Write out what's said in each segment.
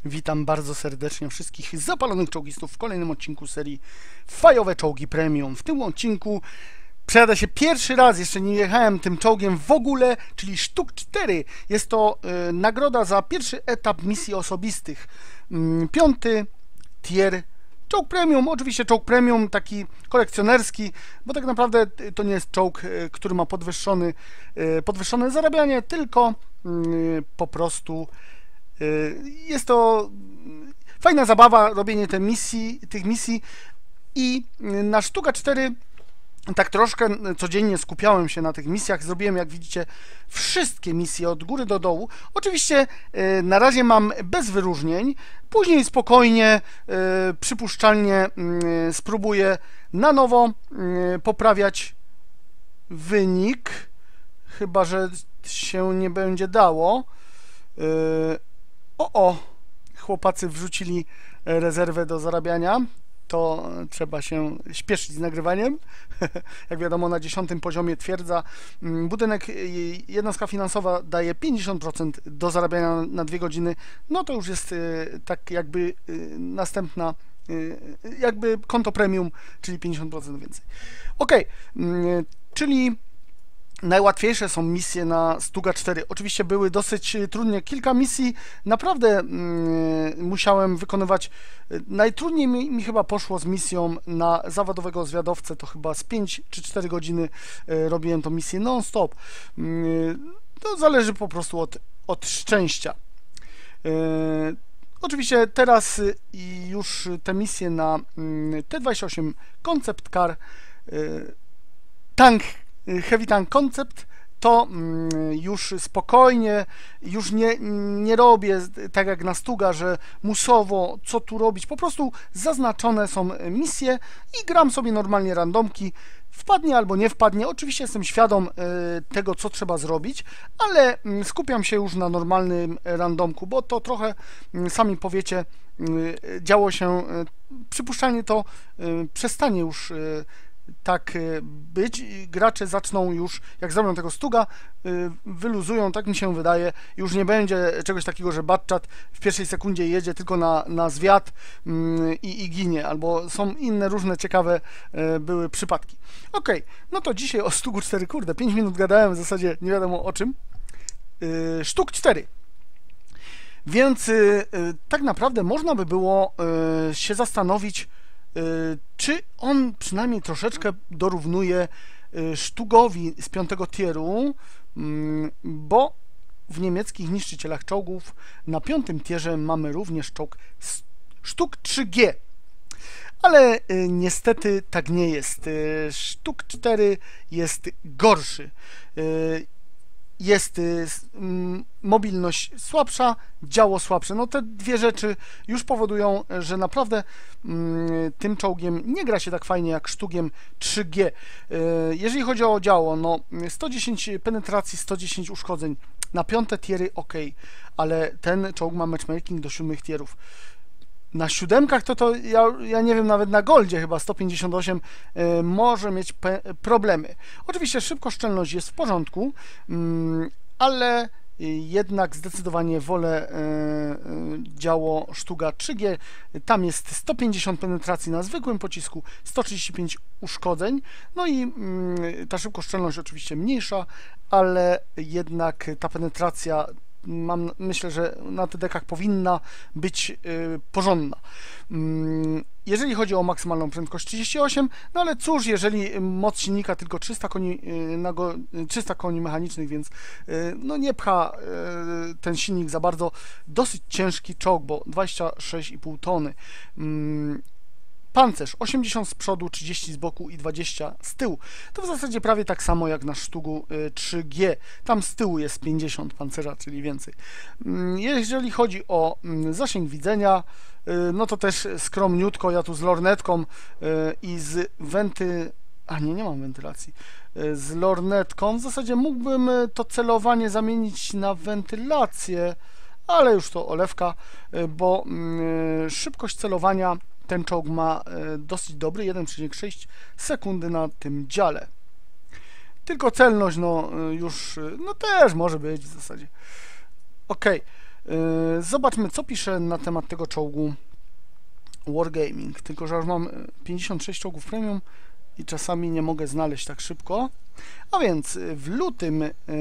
Witam bardzo serdecznie wszystkich zapalonych czołgistów w kolejnym odcinku serii Fajowe Czołgi Premium. W tym odcinku przejadę się pierwszy raz, jeszcze nie jechałem tym czołgiem w ogóle, czyli sztuk 4. Jest to nagroda za pierwszy etap misji osobistych. 5. tier czołg premium, oczywiście czołg premium taki kolekcjonerski, bo tak naprawdę to nie jest czołg, który ma podwyższone zarabianie, tylko po prostu jest to fajna zabawa, robienie tych misji i na sztuka 4 tak troszkę codziennie skupiałem się na tych misjach. Zrobiłem, jak widzicie, wszystkie misje od góry do dołu. Oczywiście na razie mam bez wyróżnień. Później spokojnie, przypuszczalnie spróbuję na nowo poprawiać wynik. Chyba że się nie będzie dało. Chłopacy wrzucili rezerwę do zarabiania. To trzeba się śpieszyć z nagrywaniem. Jak wiadomo, na 10. poziomie twierdza budynek, jednostka finansowa daje 50% do zarabiania na 2 godziny. No to już jest tak jakby następna, jakby konto premium, czyli 50% więcej. Ok, czyli najłatwiejsze są misje na Stuga 4. Oczywiście były dosyć trudne. Kilka misji naprawdę musiałem wykonywać. Najtrudniej mi chyba poszło z misją na zawodowego zwiadowcę. To chyba z 5 czy 4 godziny robiłem tą misję non-stop. To zależy po prostu od szczęścia. Oczywiście teraz już te misje na T28 Concept Car, Heavy Tank Concept, to już spokojnie, już nie robię tak jak na Stuga, że musowo co tu robić, po prostu zaznaczone są misje i gram sobie normalnie randomki, wpadnie albo nie wpadnie. Oczywiście jestem świadom tego, co trzeba zrobić, ale skupiam się już na normalnym randomku, bo to trochę, sami powiecie, działo się, przypuszczalnie to przestanie już tak być. Gracze zaczną już, jak zrobią tego Stuga, wyluzują, tak mi się wydaje. Już nie będzie czegoś takiego, że Batchat w pierwszej sekundzie jedzie tylko na zwiat i ginie, albo są inne różne ciekawe były przypadki. Ok, no to dzisiaj o Stugu 4, kurde, 5 minut gadałem, w zasadzie nie wiadomo o czym. Sztuk 4. Więc tak naprawdę można by było się zastanowić, czy on przynajmniej troszeczkę dorównuje Sztugowi z 5. tieru, bo w niemieckich niszczycielach czołgów na 5. tierze mamy również czołg Sztuk 3G. Ale niestety tak nie jest. Sztuk 4 jest gorszy. Jest mobilność słabsza, działo słabsze. No te dwie rzeczy już powodują, że naprawdę tym czołgiem nie gra się tak fajnie jak Sztugiem 3G. Jeżeli chodzi o działo, no 110 penetracji, 110 uszkodzeń. Na 5. tiery ok, ale ten czołg ma matchmaking do 7 tierów. Na 7 to ja nie wiem, nawet na Goldzie chyba 158 może mieć problemy. Oczywiście szybkoszczelność jest w porządku, ale jednak zdecydowanie wolę działo Sztuga 3G. Tam jest 150 penetracji na zwykłym pocisku, 135 uszkodzeń, no i ta szybkoszczelność oczywiście mniejsza, ale jednak ta penetracja, myślę, że na TDK-ach powinna być porządna. Jeżeli chodzi o maksymalną prędkość 38, no ale cóż, jeżeli moc silnika tylko 300 koni, 300 koni mechanicznych, więc no nie pcha ten silnik za bardzo. Dosyć ciężki czołg, bo 26,5 tony. Pancerz 80 z przodu, 30 z boku i 20 z tyłu. To w zasadzie prawie tak samo jak na Sztugu 3G. Tam z tyłu jest 50 pancerza, czyli więcej. Jeżeli chodzi o zasięg widzenia, no to też skromniutko. Ja tu z lornetką i z nie mam wentylacji. Z lornetką w zasadzie mógłbym to celowanie zamienić na wentylację, ale już to olewka, bo szybkość celowania ten czołg ma dosyć dobry, 1,6 sekundy na tym dziale. Tylko celność, no już, no też może być w zasadzie. Ok, Zobaczmy, co pisze na temat tego czołgu Wargaming. Tylko że już mam 56 czołgów premium i czasami nie mogę znaleźć tak szybko. A więc w lutym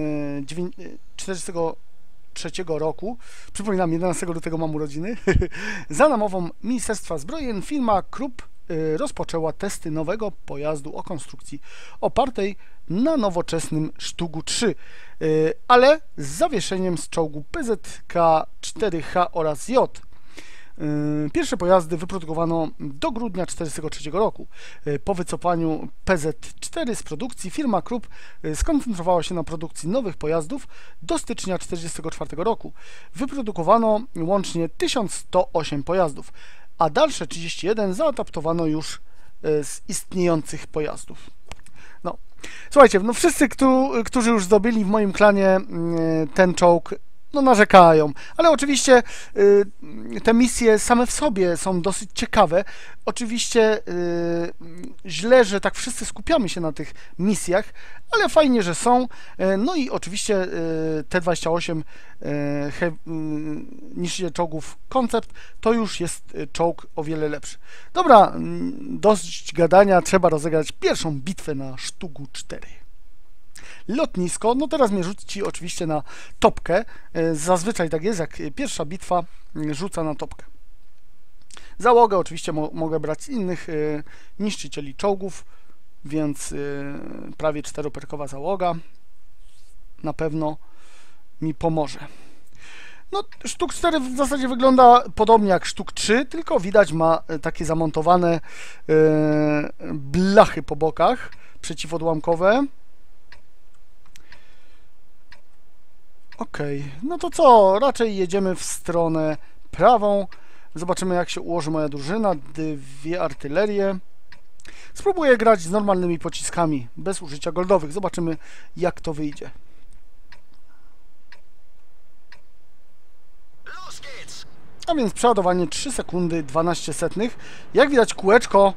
1943 roku, przypominam, 11 lutego mam urodziny, za namową Ministerstwa Zbrojeń firma Krupp rozpoczęła testy nowego pojazdu o konstrukcji opartej na nowoczesnym Sztugu 3, ale z zawieszeniem z czołgu PZK-4H oraz J. Pierwsze pojazdy wyprodukowano do grudnia 1943 roku. Po wycofaniu PZ-4 z produkcji firma Krupp skoncentrowała się na produkcji nowych pojazdów do stycznia 1944 roku. Wyprodukowano łącznie 1108 pojazdów, a dalsze 31 zaadaptowano już z istniejących pojazdów. No, słuchajcie, no wszyscy, którzy już zdobyli w moim klanie ten czołg, no narzekają, ale oczywiście te misje same w sobie są dosyć ciekawe. Oczywiście źle, że tak wszyscy skupiamy się na tych misjach, ale fajnie, że są. No i oczywiście T-28 niszczyciel czołgów koncept to już jest czołg o wiele lepszy. Dobra, dość gadania, trzeba rozegrać pierwszą bitwę na Sztugu 4. Lotnisko, no teraz mnie rzuci oczywiście na topkę. Zazwyczaj tak jest, jak pierwsza bitwa rzuca na topkę. Załogę oczywiście mogę brać z innych niszczycieli czołgów, więc prawie 4-perkowa załoga na pewno mi pomoże. No, Sztuk 4 w zasadzie wygląda podobnie jak Sztuk 3, tylko widać ma takie zamontowane blachy po bokach przeciwodłamkowe. Okej, no to co? Raczej jedziemy w stronę prawą. Zobaczymy, jak się ułoży moja drużyna. 2 artylerie. Spróbuję grać z normalnymi pociskami, bez użycia goldowych. Zobaczymy, jak to wyjdzie. A więc przeładowanie 3 sekundy 12 setnych. Jak widać, kółeczko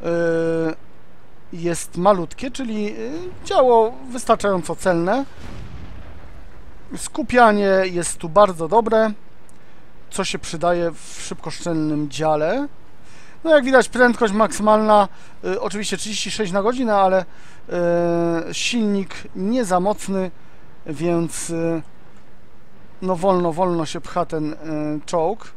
jest malutkie, czyli działo wystarczająco celne. Skupianie jest tu bardzo dobre, co się przydaje w szybkoszczelnym dziale. No jak widać, prędkość maksymalna oczywiście 36 na godzinę, ale silnik nie za mocny, więc no wolno się pcha ten czołg.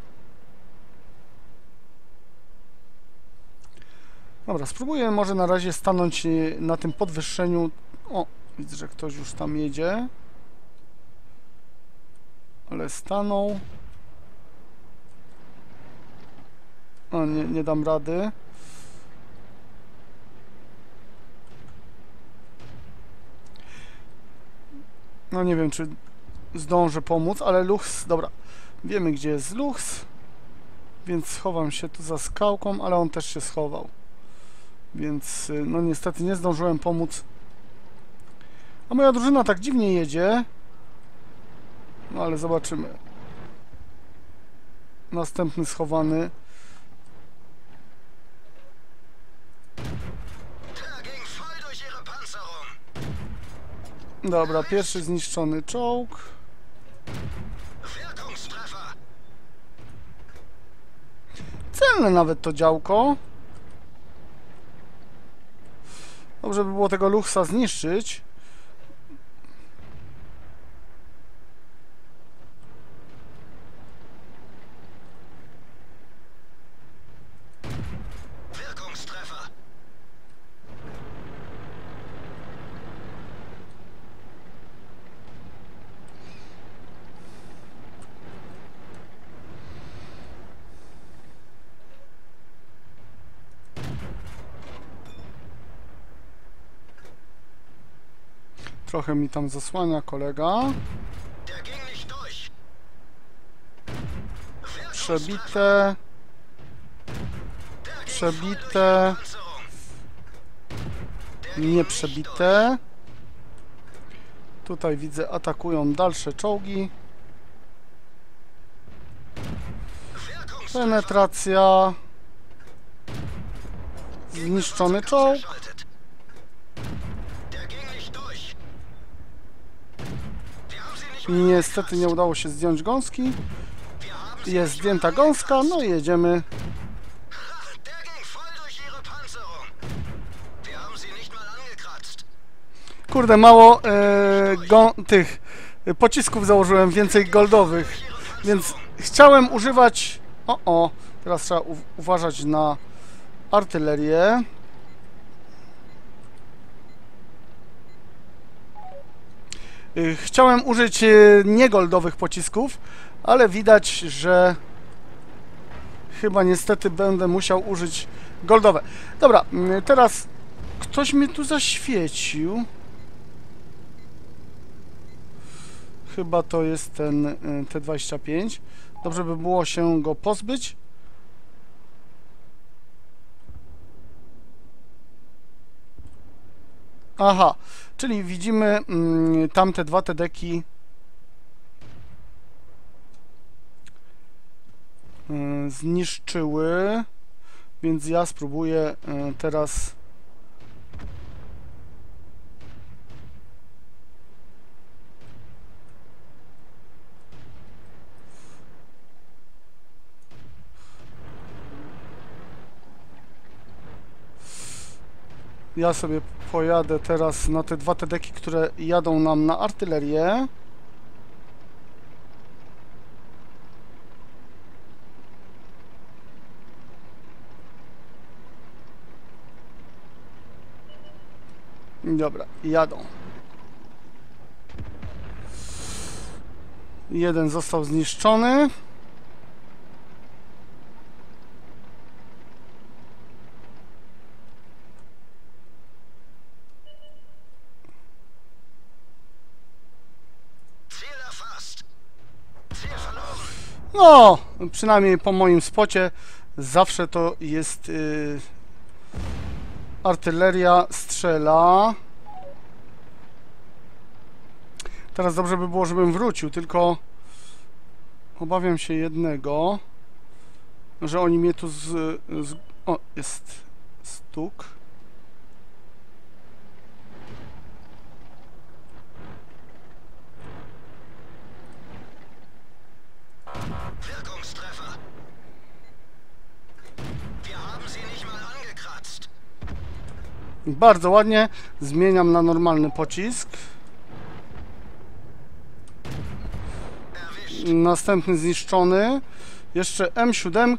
Dobra, spróbuję może na razie stanąć na tym podwyższeniu. O, widzę, że ktoś już tam jedzie. Ale stanął. O, nie dam rady. No nie wiem, czy zdążę pomóc, ale Luchs, dobra. Wiemy, gdzie jest Luchs, więc schowam się tu za skałką, ale on też się schował. Więc no niestety nie zdążyłem pomóc. A moja drużyna tak dziwnie jedzie. No ale zobaczymy. Następny schowany. Dobra, pierwszy zniszczony czołg. Celne nawet to działko. Dobrze by było tego Luchsa zniszczyć. Trochę mi tam zasłania kolega. Przebite. Przebite. Nieprzebite. Tutaj widzę, atakują dalsze czołgi. Penetracja. Zniszczony czołg. Niestety nie udało się zdjąć gąski. Jest zdjęta gąska, no i jedziemy. Kurde, mało tych pocisków założyłem, więcej goldowych, więc chciałem używać... teraz trzeba uważać na artylerię. Chciałem użyć niegoldowych pocisków, ale widać, że chyba niestety będę musiał użyć goldowe. Dobra, teraz ktoś mnie tu zaświecił. Chyba to jest ten T-25. Dobrze by było się go pozbyć. Aha, czyli widzimy tamte dwa TD-ki zniszczyły, więc ja spróbuję teraz sobie pojadę teraz na te dwa TD-ki, które jadą nam na artylerię. Dobra, jadą. Jeden został zniszczony. No, przynajmniej po moim spocie zawsze to jest artyleria strzela. Teraz dobrze by było, żebym wrócił, tylko obawiam się jednego, że oni mnie tu o, jest stuk. Bardzo ładnie. Zmieniam na normalny pocisk. Następny zniszczony. Jeszcze M7.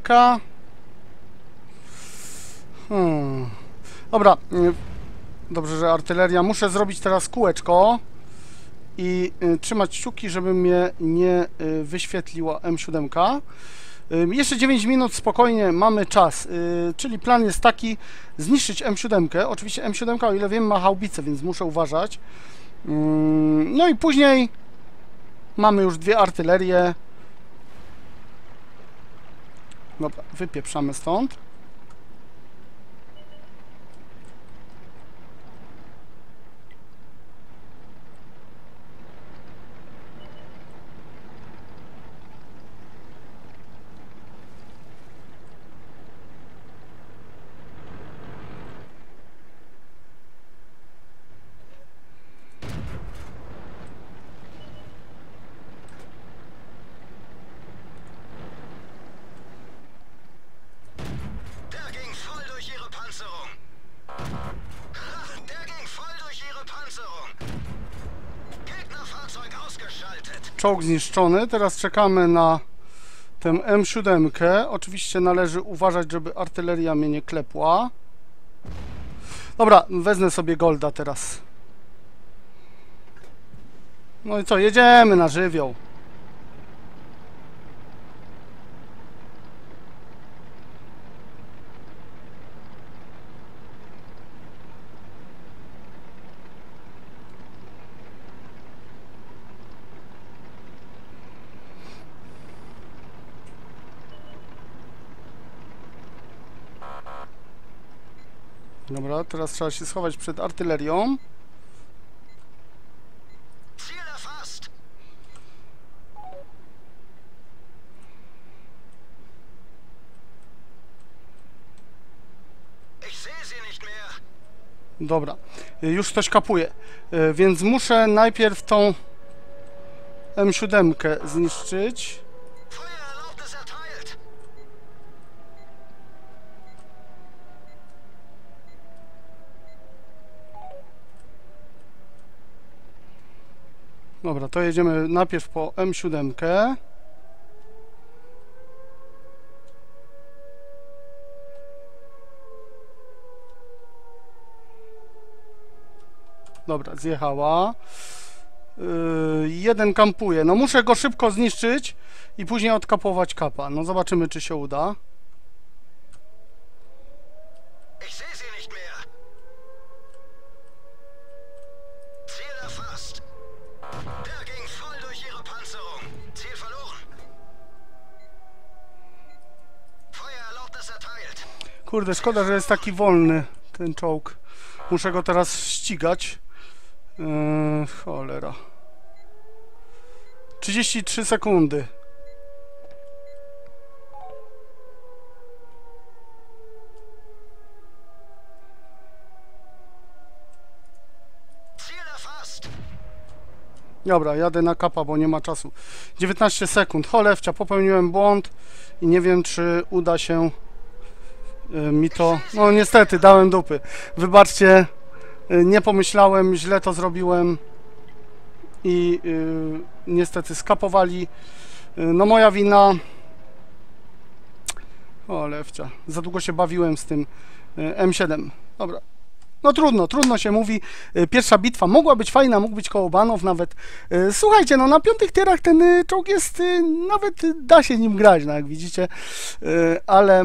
Dobra. Dobrze, że artyleria. Muszę zrobić teraz kółeczko i trzymać kciuki, żeby mnie nie wyświetliła M7. Jeszcze 9 minut, spokojnie, mamy czas, czyli plan jest taki, zniszczyć M7, oczywiście M7, o ile wiem, ma haubicę, więc muszę uważać. No i później mamy już dwie artylerie. Dobra, wypieprzamy stąd. Czołg zniszczony. Teraz czekamy na tę M7. Oczywiście należy uważać, żeby artyleria mnie nie klepła. Dobra, wezmę sobie golda teraz. No i co, jedziemy na żywioł. Dobra, teraz trzeba się schować przed artylerią. Dobra, już ktoś kapuje, więc muszę najpierw tą M7 zniszczyć. Dobra, to jedziemy najpierw po M7. Dobra, zjechała. Jeden kampuje. No muszę go szybko zniszczyć i później odkapować kapa. No zobaczymy, czy się uda. Ich sehe sie nicht mehr. Ziel erfasst. Der ging voll durch ihre Panzerung. Ziel verloren. Feuererlaubnis erteilt. Kurde, szkoda, że jest taki wolny ten czołg. Muszę go teraz ścigać. Cholera. 33 sekundy. Ziel erfasst. Dobra, jadę na kapa, bo nie ma czasu. 19 sekund. Cholewcia, popełniłem błąd i nie wiem, czy uda się mi to... No niestety, dałem dupy. Wybaczcie, nie pomyślałem, źle to zrobiłem i niestety skapowali. No moja wina. Cholewcia, za długo się bawiłem z tym M7. Dobra. No trudno się mówi. Pierwsza bitwa mogła być fajna, mógł być koło banów nawet. Słuchajcie, no na 5 tierach ten czołg jest, nawet da się nim grać, no jak widzicie, ale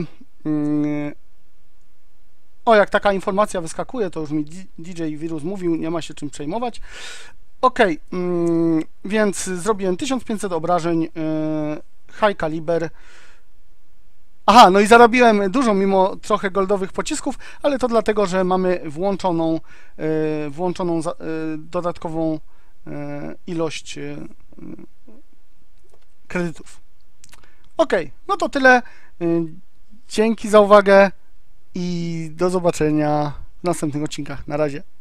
o, jak taka informacja wyskakuje, to już mi DJ Wirus mówił, nie ma się czym przejmować. Ok, więc zrobiłem 1500 obrażeń, high caliber. Aha, no i zarobiłem dużo mimo trochę goldowych pocisków, ale to dlatego, że mamy włączoną dodatkową ilość kredytów. Ok, no to tyle. Dzięki za uwagę i do zobaczenia w następnych odcinkach. Na razie.